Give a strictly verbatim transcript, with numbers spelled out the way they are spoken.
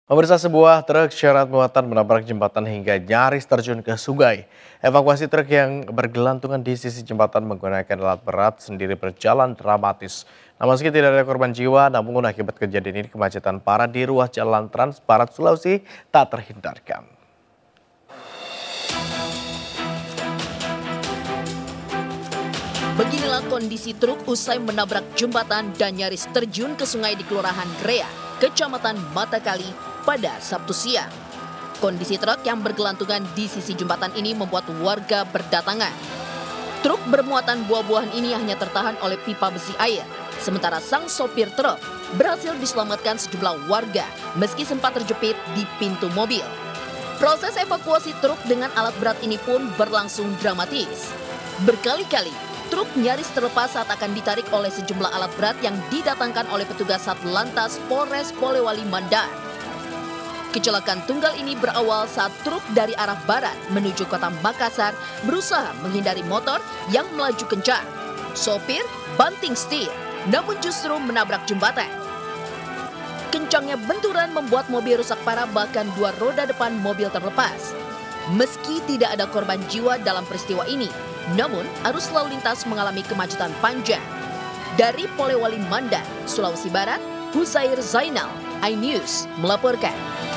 Pemirsa, sebuah truk syarat muatan menabrak jembatan hingga nyaris terjun ke sungai. Evakuasi truk yang bergelantungan di sisi jembatan menggunakan alat berat sendiri berjalan dramatis. Namun meski tidak ada korban jiwa, namun akibat kejadian ini kemacetan parah di ruas jalan Trans Barat Sulawesi tak terhindarkan. Beginilah kondisi truk usai menabrak jembatan dan nyaris terjun ke sungai di Kelurahan Grea, Kecamatan Matakali pada Sabtu siang. Kondisi truk yang bergelantungan di sisi jembatan ini membuat warga berdatangan. Truk bermuatan buah-buahan ini hanya tertahan oleh pipa besi air, sementara sang sopir truk berhasil diselamatkan sejumlah warga meski sempat terjepit di pintu mobil. Proses evakuasi truk dengan alat berat ini pun berlangsung dramatis. Berkali-kali truk nyaris terlepas saat akan ditarik oleh sejumlah alat berat yang didatangkan oleh petugas Satlantas Polres Polewali Mandar. Kecelakaan tunggal ini berawal saat truk dari arah barat menuju kota Makassar berusaha menghindari motor yang melaju kencang. Sopir banting setir, namun justru menabrak jembatan. Kencangnya benturan membuat mobil rusak parah, bahkan dua roda depan mobil terlepas. Meski tidak ada korban jiwa dalam peristiwa ini, namun arus lalu lintas mengalami kemacetan panjang. Dari Polewali Mandar, Sulawesi Barat, Huzair Zainal, iNews melaporkan.